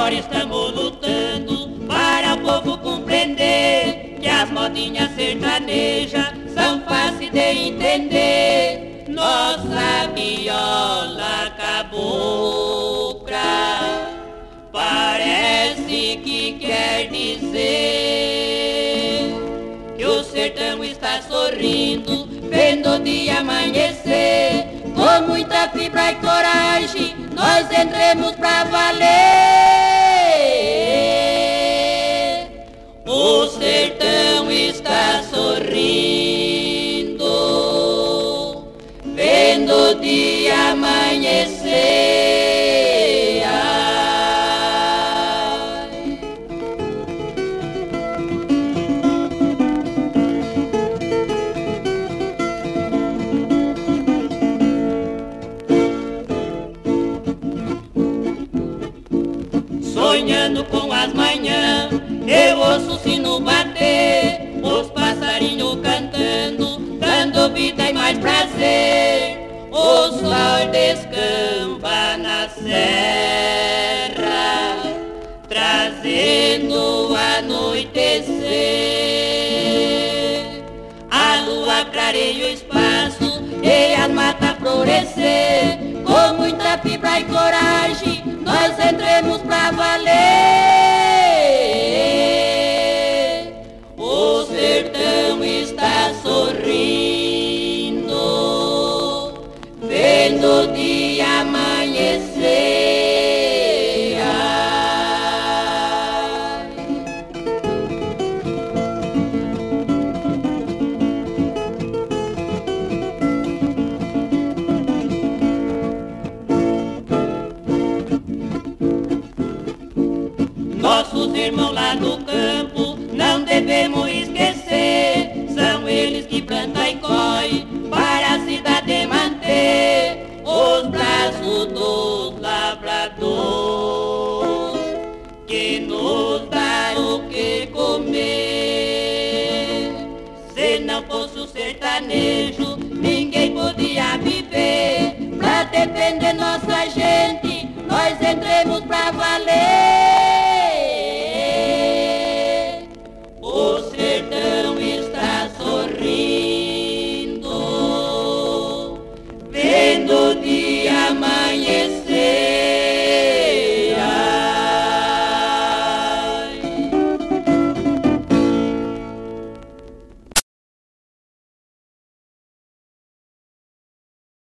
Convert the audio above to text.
Agora estamos lutando para o povo compreender que as modinhas sertanejas são fáceis de entender. Nossa viola cabocla parece que quer dizer que o sertão está sorrindo, vendo o dia amanhecer. Com muita fibra e coragem, nós entremos pra valer. O sertão está sorrindo, vendo o dia amanhecer. Ai. Sonhando com as manhãs, eu ouço o sino bater, os passarinhos cantando, dando vida e mais prazer. O sol descamba na serra, trazendo o anoitecer. A lua clareia o espaço e as matas florescer. Com muita fibra e coragem, nós entremos pra valer. O sertão está sorrindo, vendo o dia amanhecer. Ai. Nossos irmãos lá do campo não devemos esquecer. São eles que plantam e colhem para a cidade manter os braços dos lavradores, que nos dá o que comer. Se não fosse o sertanejo, ninguém podia viver. Pra defender nossa gente, nós entremos pra valer.